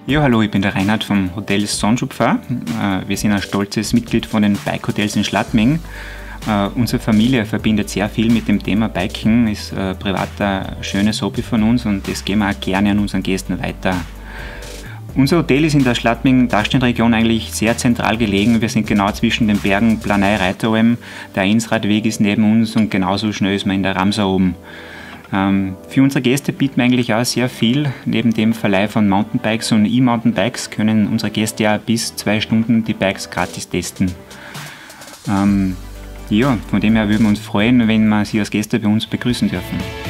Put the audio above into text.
Ja, hallo, ich bin der Reinhard vom Hotel Sonnschupfer. Wir sind ein stolzes Mitglied von den Bike-Hotels in Schladming. Unsere Familie verbindet sehr viel mit dem Thema Biken, ist privat ein schönes Hobby von uns und das geben wir auch gerne an unseren Gästen weiter. Unser Hotel ist in der Schladming-Dachstein-Region eigentlich sehr zentral gelegen. Wir sind genau zwischen den Bergen Planei-Reiteralm, der Einsradweg ist neben uns und genauso schnell ist man in der Ramsau oben. Für unsere Gäste bieten wir eigentlich auch sehr viel. Neben dem Verleih von Mountainbikes und E-Mountainbikes können unsere Gäste ja bis 2 Stunden die Bikes gratis testen. Ja, von dem her würden wir uns freuen, wenn wir Sie als Gäste bei uns begrüßen dürfen.